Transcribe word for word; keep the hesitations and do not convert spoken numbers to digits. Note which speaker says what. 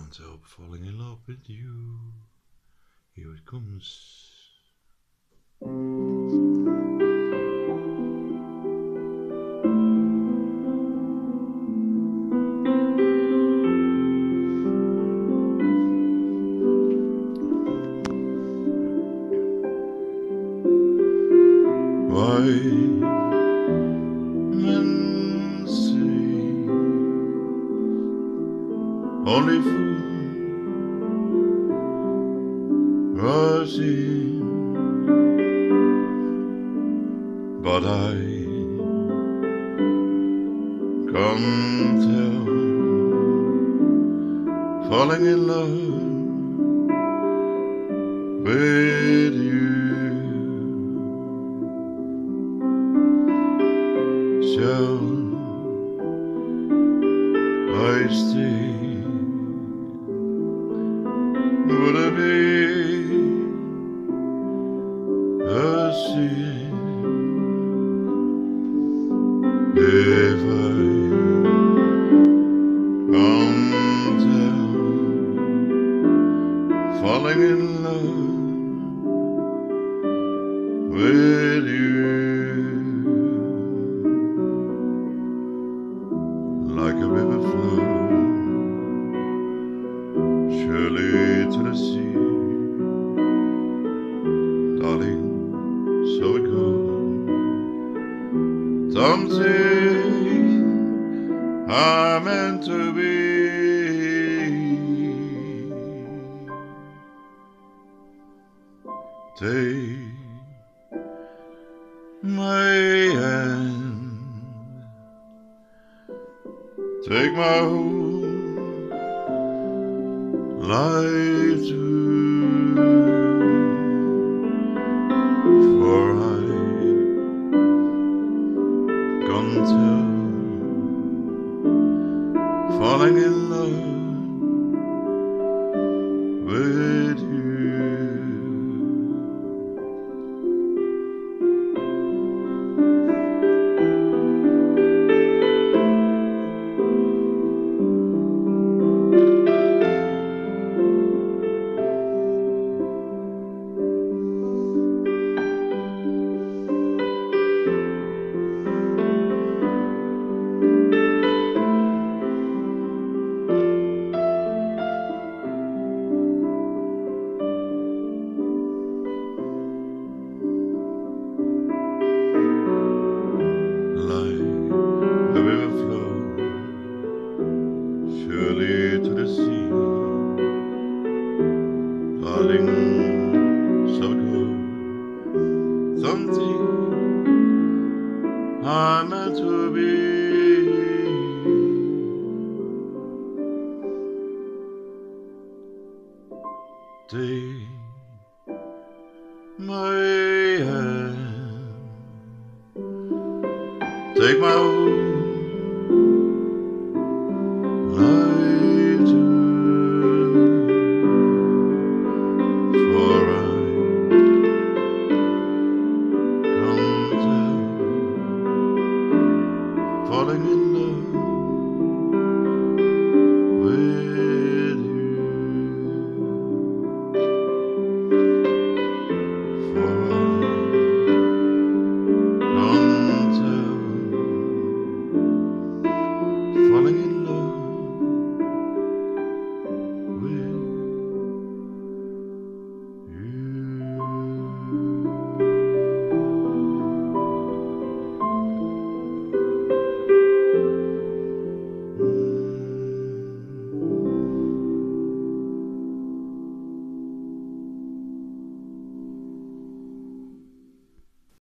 Speaker 1: Can't help falling in love with you. Here it comes. Why men say only fools rush in, but I can't help falling in love with you. Shall I stay? Would it be a sin if I can't help falling in love with you? Like a river flows surely to the sea, darling, so it goes. Something I'm meant to be. Take my hand, take my whole life too, for I can't help falling in love with you. Surely to the sea, darling, so good. Something I'm meant to be. Take my hand, take my